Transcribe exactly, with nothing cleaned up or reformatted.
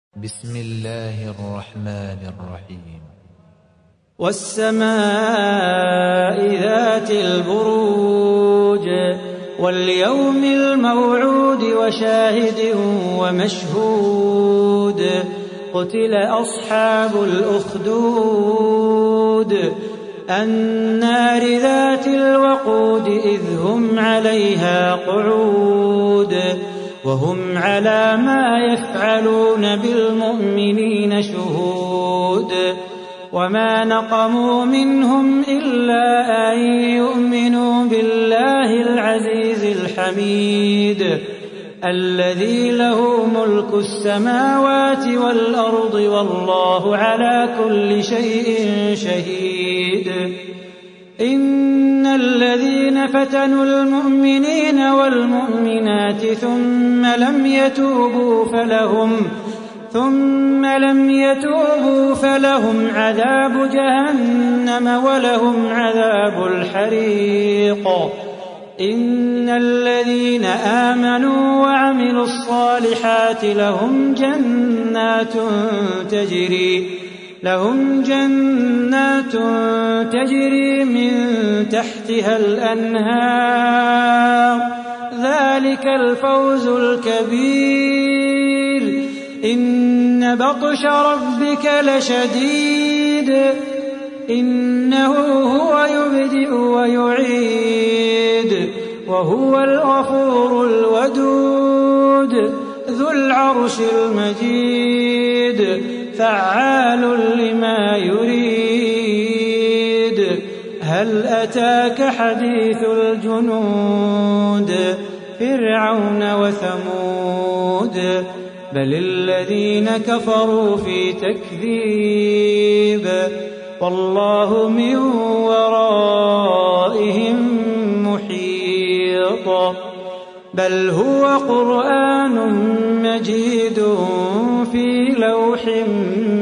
بسم الله الرحمن الرحيم. والسماء ذات البروج واليوم الموعود وشاهد ومشهود قتل أصحاب الأخدود النار ذات الوقود إذ هم عليها قعود وهم على ما يفعلون بالمؤمنين شهود وما نقموا منهم إلا أن يؤمنوا بالله العزيز الحميد الذي له ملك السماوات والأرض والله على كل شيء شهيد. إن الذين فتنوا المؤمنين والمؤمنات ثم لم يتوبوا فلهم ثم لم يتوبوا فلهم عذاب جهنم ولهم عذاب الحريق. إن الذين آمنوا وعملوا الصالحات لهم جنات تجري لهم جنات تجري من تحتها الأنهار ذلك الفوز الكبير. إن بطش ربك لشديد إنه هو يبدئ ويعيد وهو الغفور الودود ذو العرش المجيد فعال لما يريد. هل أتاك حديث الجنود فرعون وثمود بل الذين كفروا في تكذيب والله من ورائهم محيط. بل هو قرآن مجيد في لوح